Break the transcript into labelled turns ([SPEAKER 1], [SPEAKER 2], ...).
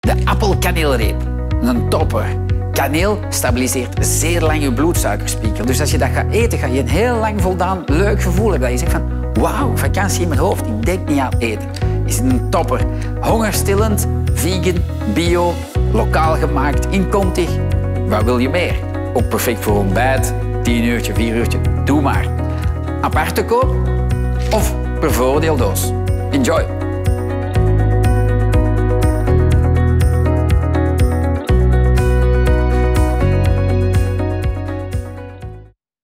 [SPEAKER 1] De appelkaneelreep. Een topper. Kaneel stabiliseert zeer lang je bloedsuikerspiegel. Dus als je dat gaat eten, ga je een heel lang voldaan, leuk gevoel hebben. Dat je zegt van, wauw, vakantie in mijn hoofd. Ik denk niet aan eten. Is een topper. Hongerstillend, vegan, bio, lokaal gemaakt, inkomtig. Wat wil je meer? Ook perfect voor ontbijt, 10 uurtje, 4 uurtje. Doe maar. Aparte koop of per voordeeldoos. Enjoy!